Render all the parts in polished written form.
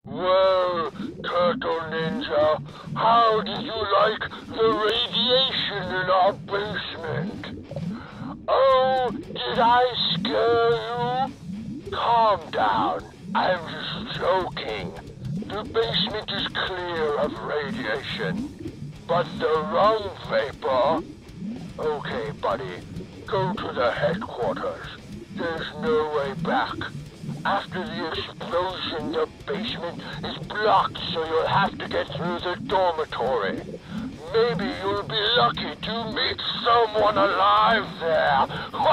Well, Turtle Ninja, how did you like the radiation in our basement? Oh, did I scare you? Calm down. I'm just joking. The basement is clear of radiation. But the rum vapor... Okay, buddy. Go to the headquarters. There's no way back. After the explosion, the basement is blocked, so you'll have to get through the dormitory. Maybe you'll be lucky to meet someone alive there.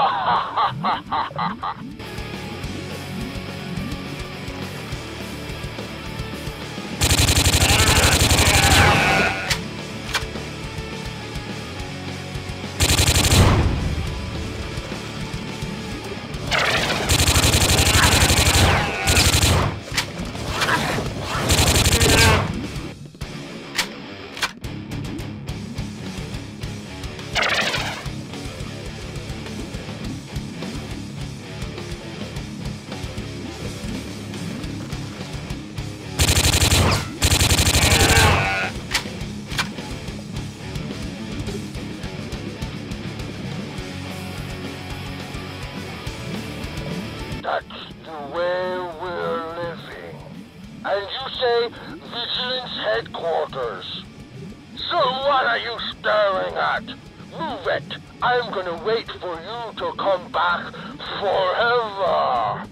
That's the way we're living. And you say Vigilance Headquarters. So what are you staring at? Move it. I'm gonna wait for you to come back forever.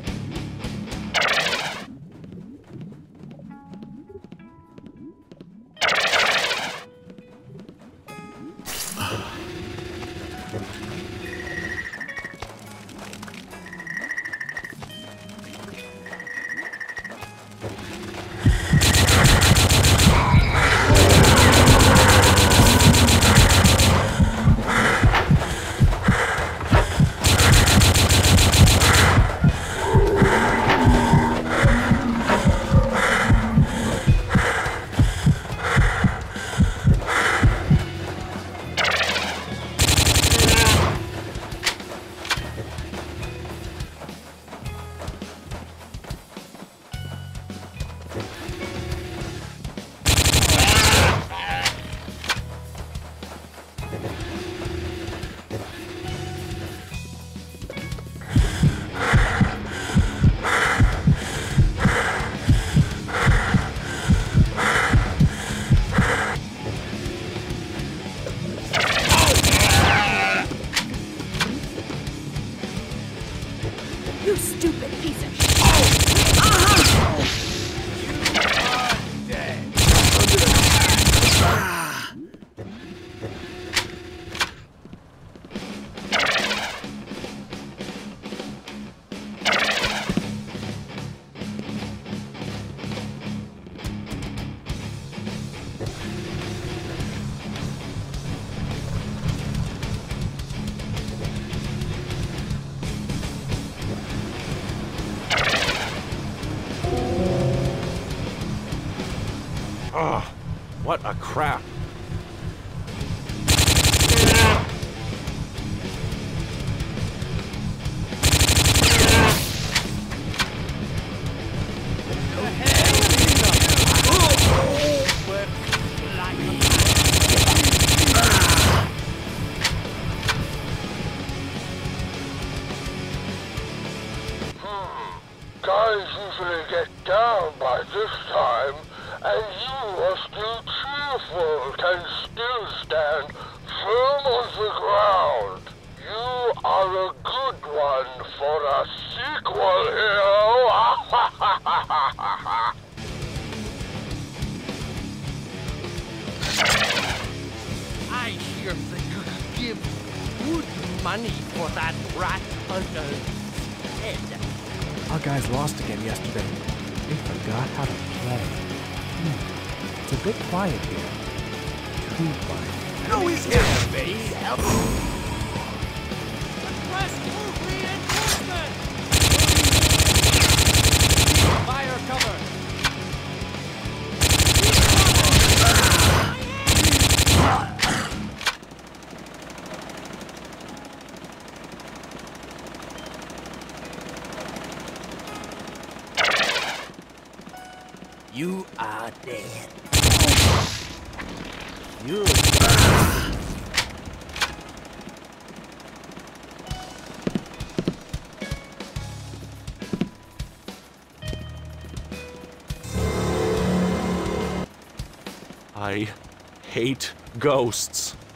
You stupid piece of shit! Ugh, what a crap. Guys usually get down by this time, and you are still cheerful, can still stand firm on the ground. You are a good one for a sequel, hero! I hear that you give good money for that rat hunter's head. Our guys lost again yesterday. They forgot how to play. It's a bit quiet here. Too quiet. No, he's here, face! Rescue reinforcement! Fire cover! You are dead. You. I hate ghosts.